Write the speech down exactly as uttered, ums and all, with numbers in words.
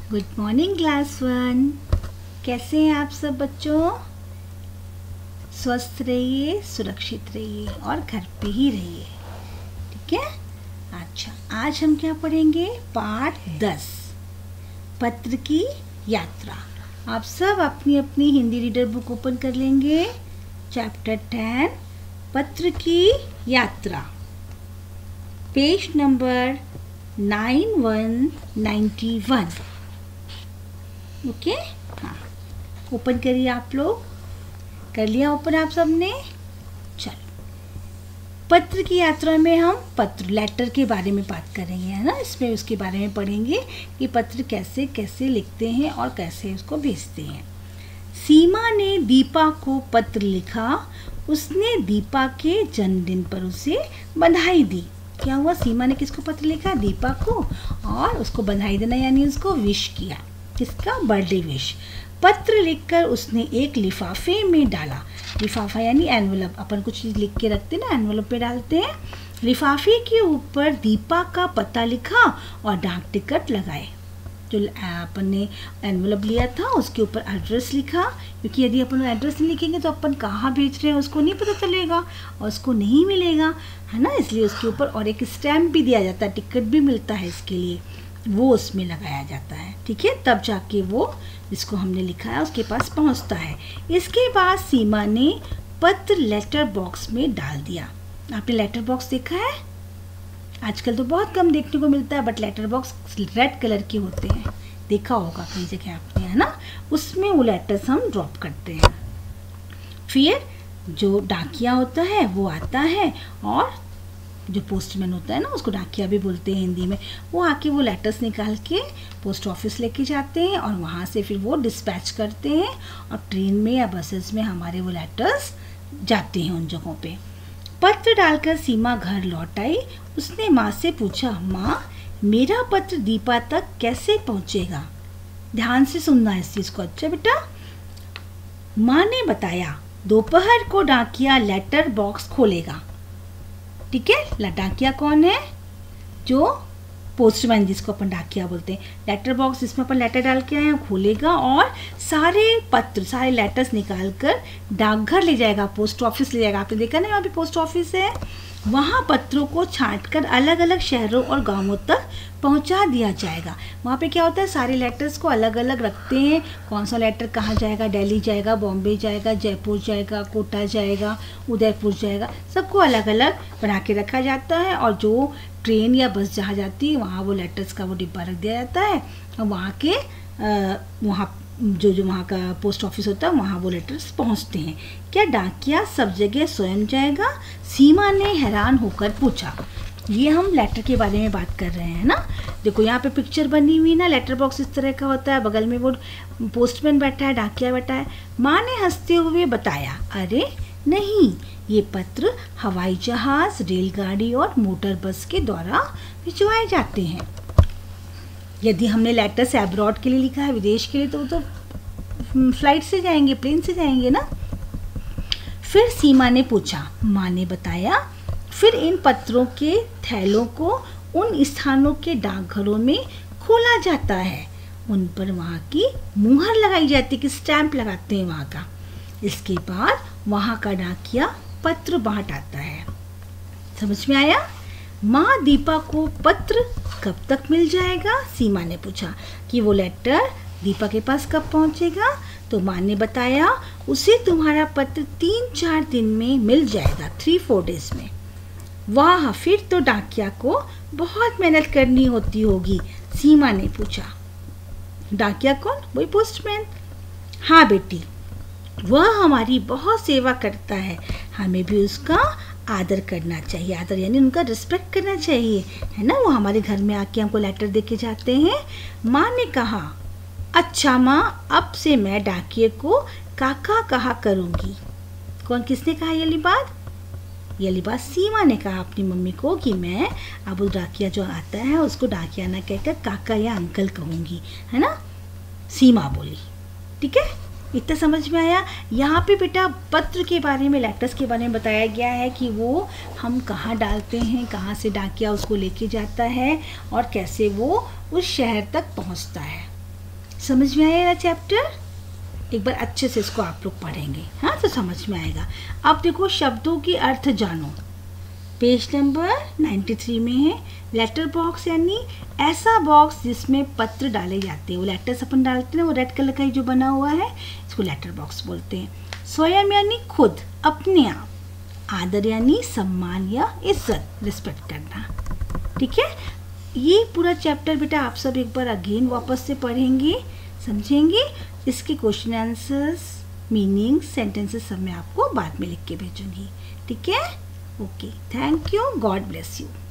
Good morning class one. कैसे हैं आप सब बच्चों? स्वस्थ रहिए, सुरक्षित रहिए और घर पे ही रहिए, ठीक है। अच्छा, आज हम क्या पढ़ेंगे? पाठ दस, पत्र की यात्रा। आप सब अपनी अपनी हिंदी रीडर बुक ओपन कर लेंगे। चैप्टर टेन, पत्र की यात्रा, page number nine one ninety one. Okay, हाँ, ओपन करिए। आप लोग कर लिया ओपन आप सबने? चलो, पत्र की यात्रा में हम पत्र लेटर के बारे में बात करेंगे, है ना। इसमें उसके बारे में पढ़ेंगे कि पत्र कैसे कैसे लिखते हैं और कैसे उसको भेजते हैं। सीमा ने दीपा को पत्र लिखा। उसने दीपा के जन्मदिन पर उसे बधाई दी। क्या हुआ? सीमा ने किसको पत्र लिखा? दीपा को, और उसको बधाई देना यानी उसको विश किया। किसका? Birthday wish. पत्र लिखकर उसने एक लिफाफे में डाला। लिफाफा यानी एनवलप, अपन कुछ चीज़ लिख के रखते ना, एनवलप पे डालते हैं। लिफाफे के ऊपर दीपा का पता लिखा और डाक टिकट लगाए। जो अपन ने एनवलप लिया था उसके ऊपर एड्रेस लिखा, क्योंकि यदि अपन एड्रेस नहीं लिखेंगे तो अपन कहाँ भेज रहे हैं उसको नहीं पता चलेगा और उसको नहीं मिलेगा, है ना। इसलिए उसके ऊपर और एक स्टैम्प भी दिया जाता है, टिकट भी मिलता है इसके लिए, वो उसमें लगाया जाता है, ठीक है। तब जाके वो जिसको हमने लिखा है उसके पास पहुंचता है। इसके बाद सीमा ने पत्र लेटर बॉक्स में डाल दिया। आपने लेटर बॉक्स देखा है? आजकल तो बहुत कम देखने को मिलता है, but letter box red colour के होते हैं, देखा होगा कई जगह आपने, है ना। उसमें वो लेटर्स हम ड्रॉप करते हैं। फिर जो डाकिया होता है वो आता है, और जो पोस्टमैन होता है ना, उसको डाकिया भी बोलते हैं हिंदी में, वो आके वो लेटर्स निकाल के पोस्ट ऑफिस लेके जाते हैं और वहाँ से फिर वो डिस्पैच करते हैं और ट्रेन में या बसेस में हमारे वो लेटर्स जाते हैं उन जगहों पे। पत्र डालकर सीमा घर लौट आई। उसने माँ से पूछा, माँ मेरा पत्र दीपा तक कैसे पहुँचेगा? ध्यान से सुनना है इस चीज़ को, अच्छा बेटा। माँ ने बताया, दोपहर को डाकिया लेटर बॉक्स खोलेगा, ठीक है। डाकिया कौन है? जो पोस्टमैन, जिसको अपन डाकिया बोलते हैं। लेटर बॉक्स जिसमें अपन लेटर डाल के आए हैं खोलेगा और सारे पत्र, सारे लेटर्स निकाल कर डाकघर ले जाएगा, पोस्ट ऑफिस ले जाएगा। आपने देखा ना, यहाँ पे पोस्ट ऑफिस है। वहाँ पत्रों को छांटकर अलग अलग शहरों और गांवों तक पहुँचा दिया जाएगा। वहाँ पे क्या होता है, सारे लेटर्स को अलग अलग रखते हैं। कौन सा लेटर कहाँ जाएगा? दिल्ली जाएगा, बॉम्बे जाएगा, जयपुर जाएगा, कोटा जाएगा, उदयपुर जाएगा, सबको अलग अलग बना के रखा जाता है। और जो ट्रेन या बस जहाँ जाती है वहाँ वो लेटर्स का वो डिब्बा रख दिया जाता है, और वहाँ के वहाँ जो जो वहाँ का पोस्ट ऑफिस होता है वहाँ वो लेटर्स पहुँचते हैं। क्या डाकिया सब जगह स्वयं जाएगा? सीमा ने हैरान होकर पूछा। ये हम लेटर के बारे में बात कर रहे हैं ना। देखो यहाँ पे पिक्चर बनी हुई ना, लेटर बॉक्स इस तरह का होता है, बगल में वो पोस्टमैन बैठा है, डाकिया बैठा है। माँ ने हंसते हुए बताया, अरे नहीं, ये पत्र हवाई जहाज़, रेलगाड़ी और मोटर बस के द्वारा भिजवाए जाते हैं। यदि हमने लेटर्स एब्रॉड के लिए लिखा है, विदेश के लिए, तो तो फ्लाइट से जाएंगे, प्लेन से जाएंगे ना। फिर सीमा ने पूछा, माँ ने बताया, फिर इन पत्रों के थैलों को उन स्थानों के डाकघरों में खोला जाता है। उन पर वहाँ की मुहर लगाई जाती है, कि स्टैंप लगाते हैं वहाँ का। इसके बाद वहाँ का डाकिया पत्र बांट आता है। समझ में आया? माँ दीपा को पत्र कब तक मिल जाएगा? सीमा ने पूछा कि वो लेटर दीपा के पास कब पहुँचेगा। तो माँ ने बताया, उसे तुम्हारा पत्र तीन चार दिन में मिल जाएगा, थ्री फोर डेज में। वाह, फिर तो डाकिया को बहुत मेहनत करनी होती होगी, सीमा ने पूछा। डाकिया कौन? वही पोस्टमैन। हाँ बेटी, वह हमारी बहुत सेवा करता है, हमें भी उसका आदर करना चाहिए। आदर यानी उनका रिस्पेक्ट करना चाहिए, है ना। वो हमारे घर में आके हमको लेटर दे के जाते हैं। माँ ने कहा, अच्छा माँ, अब से मैं डाकिये को काका कहा करूँगी। कौन, किसने कहा ये वाली बात? ये वाली बात सीमा ने कहा अपनी मम्मी को, कि मैं अब उस डाकिया जो आता है उसको डाकिया ना कहकर काका या अंकल कहूँगी, है ना। सीमा बोली, ठीक है। इतना समझ में आया? यहाँ पे बेटा पत्र के बारे में, लेटर्स के बारे में बताया गया है कि वो हम कहाँ डालते हैं, कहाँ से डाकिया उसको लेके जाता है और कैसे वो उस शहर तक पहुँचता है। समझ में आया चैप्टर? एक बार अच्छे से इसको आप लोग पढ़ेंगे, हाँ, तो समझ में आएगा। अब देखो शब्दों के अर्थ जानो, पेज नंबर तिरानवे में है। लेटर बॉक्स यानी ऐसा बॉक्स जिसमें पत्र डाले जाते हैं, वो लेटर्स अपन डालते हैं, वो रेड कलर का ही जो बना हुआ है, इसको लेटर बॉक्स बोलते हैं। स्वयं यानी खुद, अपने आप। आदर यानी सम्मान या इज्जत, रिस्पेक्ट करना। ठीक है, ये पूरा चैप्टर बेटा आप सब एक बार अगेन वापस से पढ़ेंगे, समझेंगे। इसके क्वेश्चन आंसर्स, मीनिंग, सेंटेंसेस सब मैं आपको बाद में लिख के भेजूंगी। ठीक है, okay, thank you, God bless you.